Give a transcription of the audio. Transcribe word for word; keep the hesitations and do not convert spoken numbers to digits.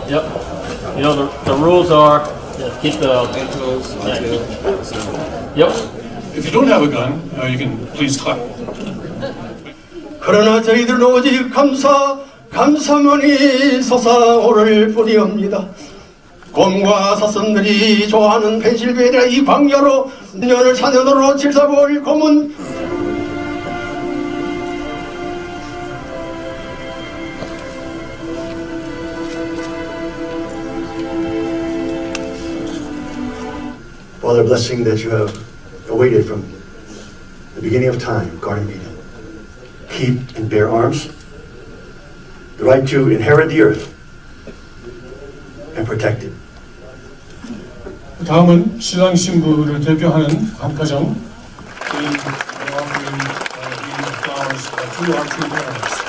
Yep. You know, the, the rules are yeah, keep the. Ankles, Yeah, tail, keep- so. Yep. If you don't have a gun, uh, you can please clap. 그러나 저희들은 오직 감사, 감사만이 솟아오를 뿐이옵니다. 곰과 사슴들이 좋아하는 펜실베니아 이 광야로 년을 사년으로 질사볼 곰은 Father, blessing that you have awaited from the beginning of time, guarding me to keep and bear arms, the right to inherit the earth and protect it. 다음은 신랑 신부를 대표하는 한 가정, Queen, uh, Queen, uh, Queen of Flowers, uh, through our two parents.